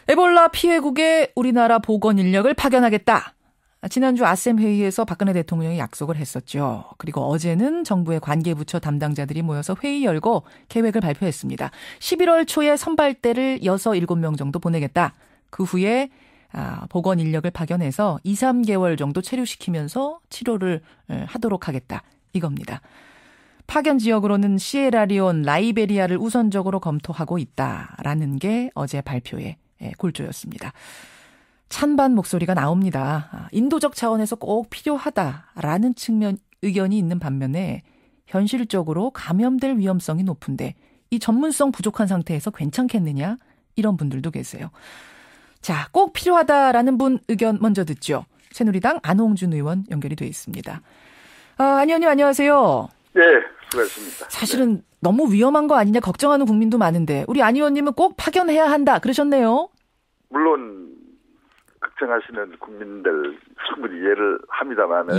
에볼라 피해국에 우리나라 보건 인력을 파견하겠다. 지난주 아셈 회의에서 박근혜 대통령이 약속을 했었죠. 그리고 어제는 정부의 관계부처 담당자들이 모여서 회의 열고 계획을 발표했습니다. 11월 초에 선발대를 6, 7명 정도 보내겠다. 그 후에 보건 인력을 파견해서 2, 3개월 정도 체류시키면서 치료를 하도록 하겠다. 이겁니다. 파견 지역으로는 시에라리온, 라이베리아를 우선적으로 검토하고 있다라는 게 어제 발표의 골조였습니다. 찬반 목소리가 나옵니다. 인도적 차원에서 꼭 필요하다라는 측면 의견이 있는 반면에 현실적으로 감염될 위험성이 높은데 이 전문성 부족한 상태에서 괜찮겠느냐 이런 분들도 계세요. 자, 꼭 필요하다라는 분 의견 먼저 듣죠. 새누리당 안홍준 의원 연결이 돼 있습니다. 안 의원님 안녕하세요. 네, 수고하셨습니다. 사실은 너무 위험한 거 아니냐 걱정하는 국민도 많은데 우리 안 의원님은 꼭 파견해야 한다 그러셨네요. 물론 걱정하시는 국민들 충분히 이해를 합니다만은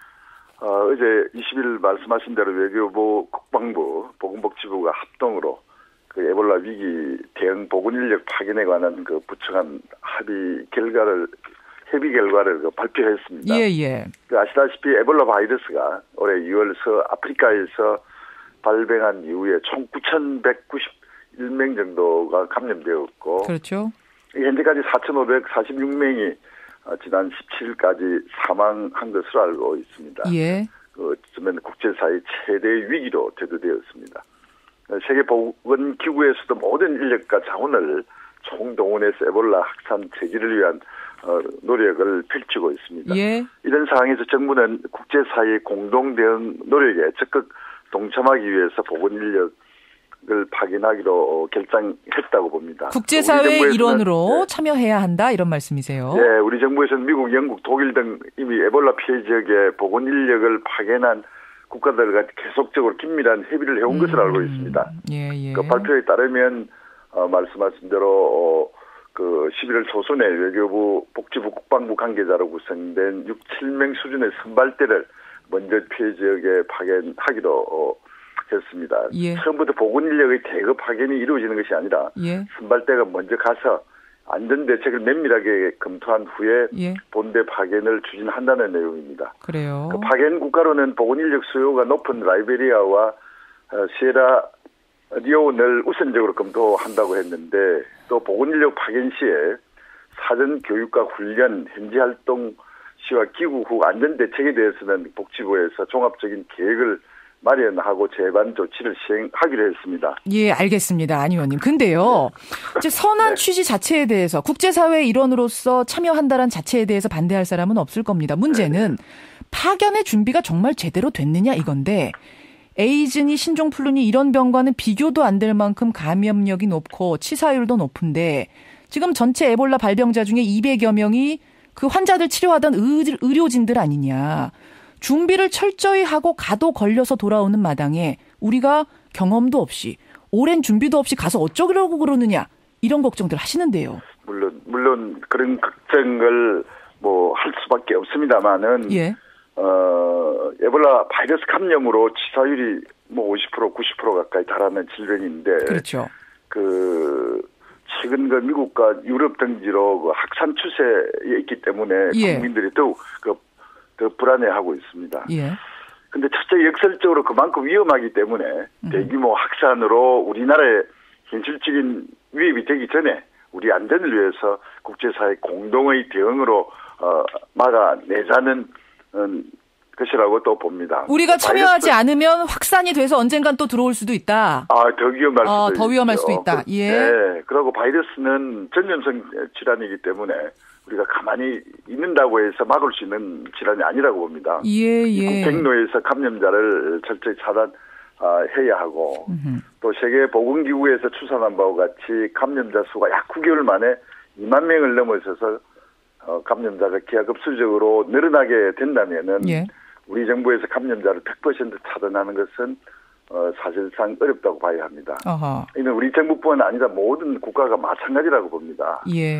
어제 20일 말씀하신 대로 외교부, 국방부, 보건복지부가 합동으로 그 에볼라 위기 대응 보건 인력 파견에 관한 그 부처 간 협의 결과를 발표했습니다. 그 아시다시피 에볼라 바이러스가 올해 2월 아프리카에서 발병한 이후에 총 9,191명 정도가 감염되었고, 그렇죠. 현재까지 4,546명이 지난 17일까지 사망한 것으로 알고 있습니다. 그쯤엔 국제사회 최대 위기로 대두되었습니다. 세계보건기구에서도 모든 인력과 자원을 총동원해서 에볼라 확산 제지를 위한 노력을 펼치고 있습니다. 이런 상황에서 정부는 국제사회의 공동대응 노력에 적극 동참하기 위해서 보건인력을 파견하기로 결정했다고 봅니다. 국제사회의 일원으로 참여해야 한다 이런 말씀이세요? 네, 우리 정부에서는 미국, 영국, 독일 등 이미 에볼라 피해 지역에 보건인력을 파견한 국가들과 계속적으로 긴밀한 협의를 해온 것으로 알고 있습니다. 그 발표에 따르면 말씀하신 대로 그 11월 초순에 외교부, 복지부, 국방부 관계자로 구성된 6, 7명 수준의 선발대를 먼저 피해 지역에 파견하기로 했습니다. 처음부터 보건 인력의 대거 파견이 이루어지는 것이 아니라 선발대가 먼저 가서 안전대책을 면밀하게 검토한 후에 본대 파견을 추진한다는 내용입니다. 그래요. 그 파견 국가로는 보건 인력 수요가 높은 라이베리아와 시에라리온을 우선적으로 검토한다고 했는데 또 보건 인력 파견 시에 사전 교육과 훈련, 현지 활동 시와 기구 후 안전대책에 대해서는 복지부에서 종합적인 계획을 마련하고 재반 조치를 시행하기로 했습니다. 예, 알겠습니다. 안 의원님. 근데요. 이제 선한 취지 자체에 대해서 국제사회 일원으로서 참여한다는 자체에 대해서 반대할 사람은 없을 겁니다. 문제는 파견의 준비가 정말 제대로 됐느냐 이건데 에이즈니 신종플루니 이런 병과는 비교도 안 될 만큼 감염력이 높고 치사율도 높은데 지금 전체 에볼라 발병자 중에 200여 명이 그 환자들 치료하던 의료진들 아니냐. 준비를 철저히 하고 가도 걸려서 돌아오는 마당에 우리가 경험도 없이 오랜 준비도 없이 가서 어쩌려고 그러느냐 이런 걱정들 하시는데요. 물론 그런 걱정을 할 수밖에 없습니다만은 에볼라 바이러스 감염으로 치사율이 50% 90% 가까이 달하는 질병인데 그렇죠. 최근 미국과 유럽 등지로 확산 추세에 있기 때문에 국민들이 더욱 더 불안해하고 있습니다. 근데 첫째 역설적으로 그만큼 위험하기 때문에 대규모 확산으로 우리나라에 현실적인 위협이 되기 전에 우리 안전을 위해서 국제사회 공동의 대응으로 막아내자는 것이라고 또 봅니다. 우리가 참여하지 않으면 확산이 돼서 언젠간 또 들어올 수도 있다. 더 위험할 수도 있다. 더 위험할 수도 있다. 네. 그리고 바이러스는 전염성 질환이기 때문에 우리가 가만히 있는다고 해서 막을 수 있는 질환이 아니라고 봅니다. 백로에서 감염자를 철저히 차단해야 하고 또 세계보건기구에서 추산한 바와 같이 감염자 수가 약 9개월 만에 2만 명을 넘어서서 감염자가 기하급수적으로 늘어나게 된다면은 우리 정부에서 감염자를 100% 차단하는 것은 사실상 어렵다고 봐야 합니다. 이는 우리 정부뿐만 아니라 모든 국가가 마찬가지라고 봅니다.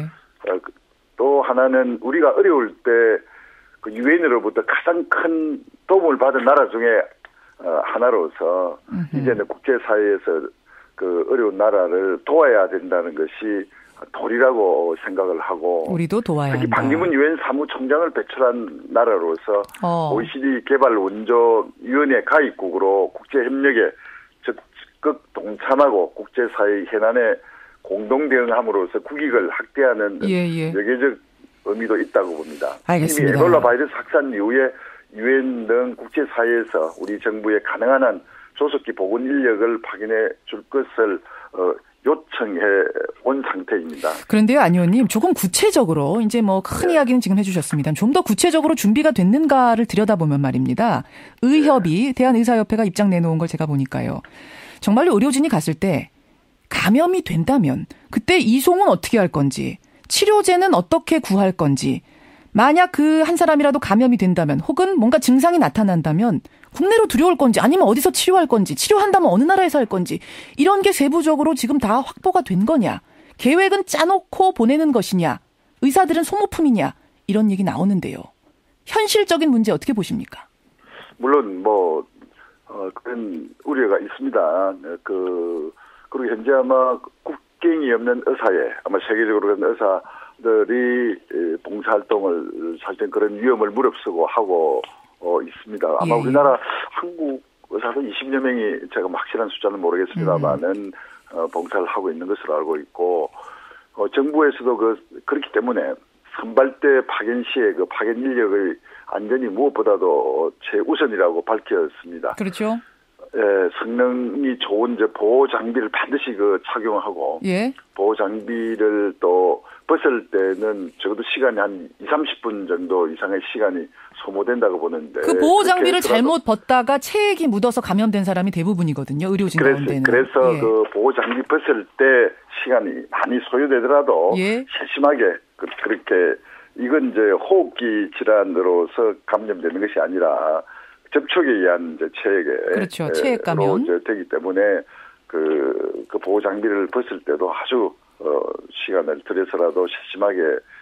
또 하나는 우리가 어려울 때 그 유엔으로부터 가장 큰 도움을 받은 나라 중에 하나로서 이제는 국제사회에서 그 어려운 나라를 도와야 된다는 것이 도리라고 생각을 하고 우리도 도와야 특히 한다. 반기문 유엔 사무총장을 배출한 나라로서 OECD 개발원조위원회 가입국으로 국제협력에 적극 동참하고 국제사회 현안에 공동 대응함으로써 국익을 확대하는 외교적 의미도 있다고 봅니다. 알겠습니다. 이미 에볼라 바이러스 확산 이후에 유엔 등 국제사회에서 우리 정부에 가능한 한 조속히 보건 인력을 파견해 줄 것을 요청해 온 상태입니다. 그런데요, 안 의원님, 조금 구체적으로 이제 뭐 큰 이야기는 지금 해주셨습니다. 좀 더 구체적으로 준비가 됐는가를 들여다보면 말입니다. 의협이 대한의사협회가 입장 내놓은 걸 제가 보니까요. 정말로 의료진이 갔을 때 감염이 된다면 그때 이송은 어떻게 할 건지, 치료제는 어떻게 구할 건지, 만약 그 한 사람이라도 감염이 된다면 혹은 뭔가 증상이 나타난다면 국내로 들여올 건지 아니면 어디서 치료할 건지, 치료한다면 어느 나라에서 할 건지, 이런 게 세부적으로 지금 다 확보가 된 거냐, 계획은 짜놓고 보내는 것이냐, 의사들은 소모품이냐, 이런 얘기 나오는데요. 현실적인 문제 어떻게 보십니까? 물론 그런 우려가 있습니다. 그리고 현재 아마 국경이 없는 의사회, 아마 세계적으로 그런 의사들이 봉사활동을 할 때 그런 위험을 무릅쓰고 하고 있습니다. 아마 우리나라 한국 의사도 20여 명이 제가 확실한 숫자는 모르겠습니다만은 봉사를 하고 있는 것으로 알고 있고 정부에서도 그렇기 때문에 선발대 파견 시에 그 파견 인력의 안전이 무엇보다도 최우선이라고 밝혔습니다. 그렇죠. 성능이 좋은 보호 장비를 반드시 착용하고 보호 장비를 또 벗을 때는 적어도 시간이 한 20-30분 정도 이상의 시간이 소모된다고 보는데 그 보호 장비를 잘못 벗다가 체액이 묻어서 감염된 사람이 대부분이거든요. 의료진 가운데는. 그래서 그 보호 장비 벗을 때 시간이 많이 소요되더라도 세심하게 그렇게 이건 이제 호흡기 질환으로서 감염되는 것이 아니라 접촉에 의한 이제 체액에 체액 감염 되기 때문에 그 보호 장비를 벗을 때도 아주 시간을 들여서라도 세심하게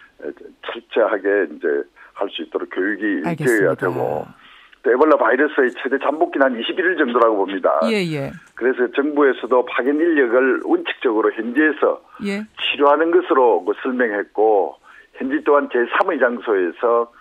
철저하게 이제 할 수 있도록 교육이 되어야 되고 또 에볼라 바이러스의 최대 잠복기는 한 21일 정도라고 봅니다. 그래서 정부에서도 파견 인력을 원칙적으로 현지에서 치료하는 것으로 설명했고 현지 또한 제3의 장소에서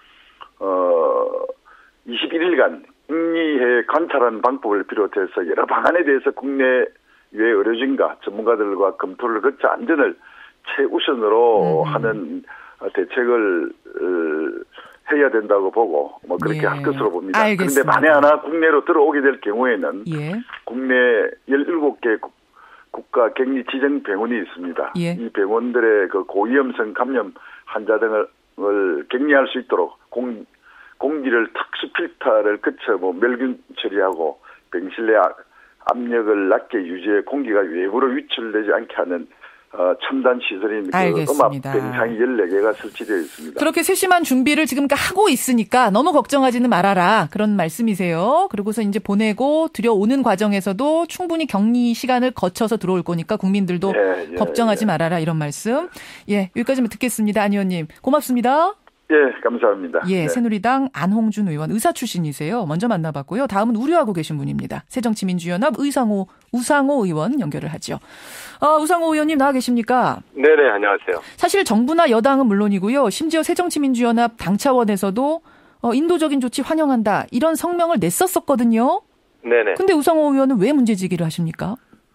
21일간 격리해 관찰하는 방법을 비롯해서 여러 방안에 대해서 국내외 의료진과 전문가들과 검토를 거쳐 안전을 최우선으로 하는 대책을 해야 된다고 보고 그렇게 할 것으로 봅니다. 그런데 만에 하나 국내로 들어오게 될 경우에는 국내 17개 국가 격리 지정 병원이 있습니다. 이 병원들의 그 고위험성 감염 환자 등을 격리할 수 있도록 공기를 특수 필터를 거쳐 멸균 처리하고 병실 내 압력을 낮게 유지해 공기가 외부로 유출되지 않게 하는 첨단 시설인 음압 병상이 14개가 설치되어 있습니다. 그렇게 세심한 준비를 지금 하고 있으니까 너무 걱정하지는 말아라. 그런 말씀이세요. 그리고서 이제 보내고 들여오는 과정에서도 충분히 격리 시간을 거쳐서 들어올 거니까 국민들도 걱정하지 말아라. 이런 말씀. 여기까지만 듣겠습니다. 안 의원님. 고맙습니다. 감사합니다. 새누리당 안홍준 의원 의사 출신이세요. 먼저 만나봤고요. 다음은 우려하고 계신 분입니다. 새정치민주연합 우상호 의원 연결을 하죠. 우상호 의원님 나와 계십니까? 네네, 안녕하세요. 사실 정부나 여당은 물론이고요. 심지어 새정치민주연합 당 차원에서도 인도적인 조치 환영한다. 이런 성명을 냈었거든요. 네네. 근데 우상호 의원은 왜 문제제기를 하십니까?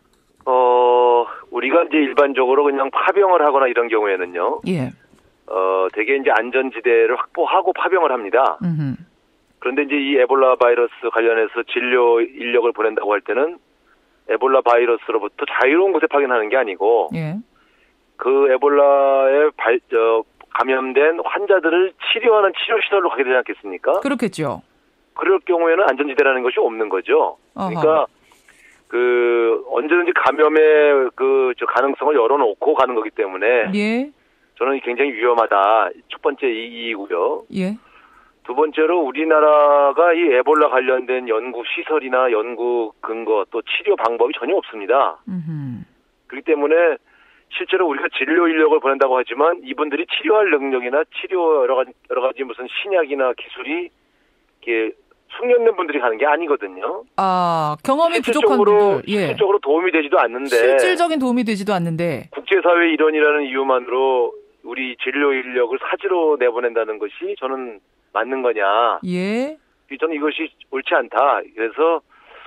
우리가 이제 일반적으로 그냥 파병을 하거나 이런 경우에는요. 되게 이제 안전지대를 확보하고 파병을 합니다. 그런데 이제 이 에볼라 바이러스 관련해서 진료 인력을 보낸다고 할 때는 에볼라 바이러스로부터 자유로운 곳에 파견하는 게 아니고 그 에볼라에 감염된 환자들을 치료하는 치료시설로 가게 되지 않겠습니까? 그렇겠죠. 그럴 경우에는 안전지대라는 것이 없는 거죠. 그러니까 언제든지 감염의 가능성을 열어놓고 가는 거기 때문에 저는 굉장히 위험하다. 첫 번째 이이고요. 두 번째로 우리나라가 이 에볼라 관련된 연구 시설이나 연구 근거 또 치료 방법이 전혀 없습니다. 그렇기 때문에 실제로 우리가 진료 인력을 보낸다고 하지만 이분들이 치료할 능력이나 치료 여러 가지 무슨 신약이나 기술이 이렇게 숙련된 분들이 가는 게 아니거든요. 아, 경험이 부족한 분들. 실질적으로 도움이 되지도 않는데. 실질적인 도움이 되지도 않는데. 국제사회 일원이라는 이유만으로 우리 진료 인력을 사지로 내보낸다는 것이 저는 맞는 거냐. 예. 저는 이것이 옳지 않다. 그래서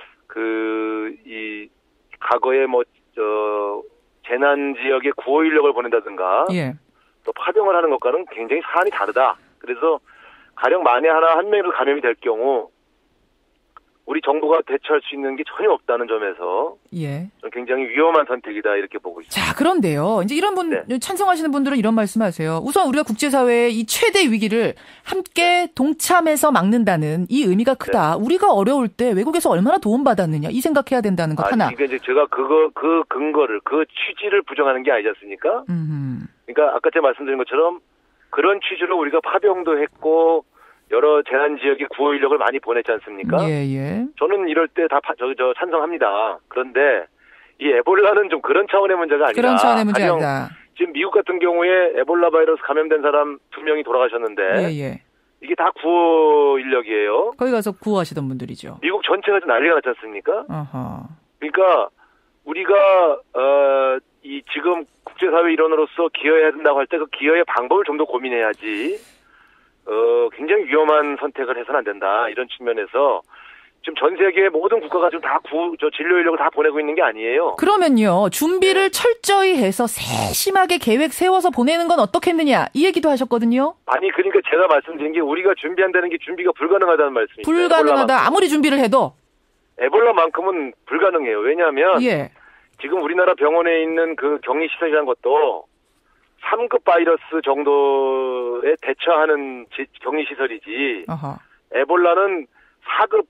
이 과거에 재난 지역에 구호 인력을 보낸다든가. 예. 또 파병을 하는 것과는 굉장히 사안이 다르다. 그래서 가령 만에 한 명이라도 감염이 될 경우 우리 정부가 대처할 수 있는 게 전혀 없다는 점에서 예. 굉장히 위험한 선택이다 이렇게 보고 있습니다. 자, 그런데요. 이제 이런 찬성하시는 분들은 이런 말씀하세요. 우선 우리가 국제사회의 이 최대 위기를 함께 동참해서 막는다는 이 의미가 크다. 네. 우리가 어려울 때 외국에서 얼마나 도움받았느냐 이 생각해야 된다는 것 하나. 그러니까 이제 제가 그 근거를 그 취지를 부정하는 게 아니지 않습니까? 그러니까 아까 제가 말씀드린 것처럼 그런 취지로 우리가 파병도 했고 여러 재난 지역에 구호 인력을 많이 보냈지 않습니까? 예. 저는 이럴 때 다 찬성합니다. 그런데 이 에볼라는 좀 그런 차원의 문제가 아니라. 그런 차원의 문제가 아니다. 지금 미국 같은 경우에 에볼라 바이러스 감염된 사람 2명이 돌아가셨는데. 예. 이게 다 구호 인력이에요. 거기 가서 구호하시던 분들이죠. 미국 전체가 좀 난리가 났지 않습니까? 어허. 그러니까 우리가 이 지금 국제사회 일원으로서 기여해야 된다고 할 때 그 기여의 방법을 좀 더 고민해야지. 굉장히 위험한 선택을 해서는 안 된다. 이런 측면에서 지금 전 세계의 모든 국가가 지금 다 진료 인력을 다 보내고 있는 게 아니에요. 그러면요. 준비를 철저히 해서 세심하게 계획 세워서 보내는 건 어떻겠느냐. 이 얘기도 하셨거든요. 아니 그러니까 제가 말씀드린 게 우리가 준비한다는 게 준비가 불가능하다는 말씀이죠. 불가능하다. 아무리 준비를 해도. 에볼라만큼은 불가능해요. 왜냐하면 지금 우리나라 병원에 있는 그 격리시설이라는 것도 3급 바이러스 정도에 대처하는 격리시설이지. 에볼라는 4급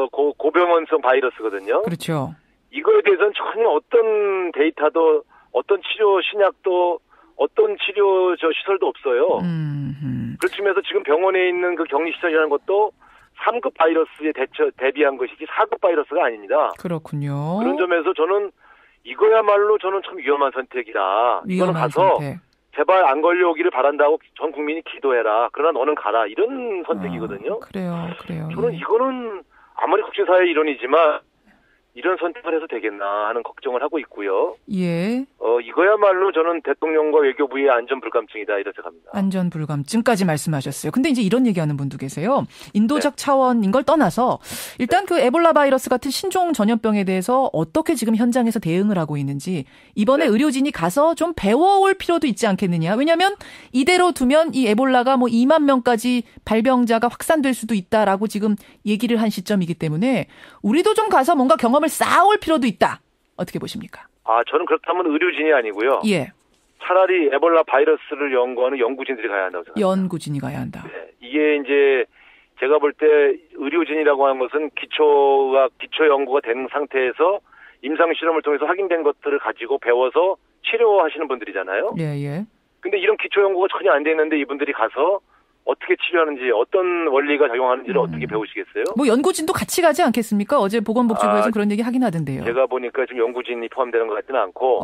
고병원성 바이러스거든요. 그렇죠. 이거에 대해서는 전혀 어떤 데이터도 어떤 치료 신약도 어떤 치료 시설도 없어요. 그렇지만서 지금 병원에 있는 그 격리시설이라는 것도 3급 바이러스에 대비한 것이지 4급 바이러스가 아닙니다. 그렇군요. 그런 점에서 저는 이거야말로 저는 참 위험한 선택이다. 이거는 가서 선택. 제발 안 걸려오기를 바란다고 전 국민이 기도해라. 그러나 너는 가라. 이런 선택이거든요. 그래요. 저는 이거는 아무리 국제사회 일원이지만 이런 선택을 해서 되겠나 하는 걱정을 하고 있고요. 예. 이거야말로 저는 대통령과 외교부의 안전 불감증이다 이렇게 생각합니다. 안전 불감증까지 말씀하셨어요. 근데 이제 이런 얘기하는 분도 계세요. 인도적 차원인 걸 떠나서 일단 그 에볼라 바이러스 같은 신종 전염병에 대해서 어떻게 지금 현장에서 대응을 하고 있는지 이번에 의료진이 가서 좀 배워올 필요도 있지 않겠느냐. 왜냐하면 이대로 두면 이 에볼라가 2만 명까지 발병자가 확산될 수도 있다라고 지금 얘기를 한 시점이기 때문에 우리도 좀 가서 뭔가 경험을 쌓아올 필요도 있다. 어떻게 보십니까? 저는 그렇다면 의료진이 아니고요. 예. 차라리 에볼라 바이러스를 연구하는 연구진들이 가야 한다고 생각합니다. 연구진이 가야 한다. 네. 이게 이제 제가 볼 때 의료진이라고 하는 것은 기초 연구가 된 상태에서 임상 실험을 통해서 확인된 것들을 가지고 배워서 치료하시는 분들이잖아요. 예. 근데 이런 기초 연구가 전혀 안 돼 있는데 이분들이 가서 어떻게 치료하는지 어떤 원리가 작용하는지를 어떻게 배우시겠어요? 연구진도 같이 가지 않겠습니까? 어제 보건복지부에서 그런 얘기 하긴 하던데요. 제가 보니까 지금 연구진이 포함되는 것 같지는 않고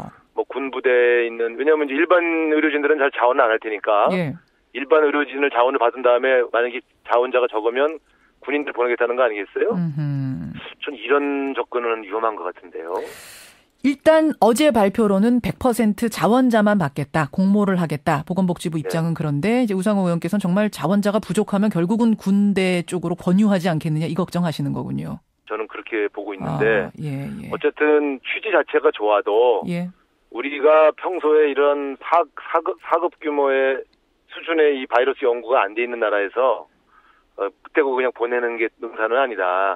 군부대에 있는 왜냐하면 이제 일반 의료진들은 잘 자원을 안 할 테니까 일반 의료진을 자원을 받은 다음에 만약에 자원자가 적으면 군인들 보내겠다는 거 아니겠어요? 전 이런 접근은 위험한 것 같은데요. 일단 어제 발표로는 100% 자원자만 받겠다. 공모를 하겠다. 보건복지부 입장은 그런데 이제 우상호 의원께서는 정말 자원자가 부족하면 결국은 군대 쪽으로 권유하지 않겠느냐 이 걱정하시는 거군요. 저는 그렇게 보고 있는데 예. 어쨌든 취지 자체가 좋아도 우리가 평소에 이런 4급 규모의 수준의 이 바이러스 연구가 안 돼 있는 나라에서 그때고 그냥 보내는 게 능사는 아니다.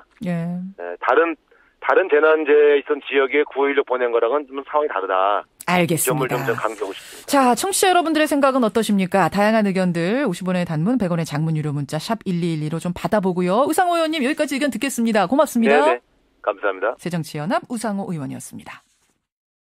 다른 재난재해에 있던 지역에 구호 인력 보낸 거랑은 좀 상황이 다르다. 알겠습니다. 점을 좀 강조하고 싶습니다. 자, 청취자 여러분들의 생각은 어떠십니까? 다양한 의견들 50원의 단문, 100원의 장문 유료 문자 샵 1212로 좀 받아보고요. 우상호 의원님 여기까지 의견 듣겠습니다. 고맙습니다. 네, 감사합니다. 새정치연합 우상호 의원이었습니다.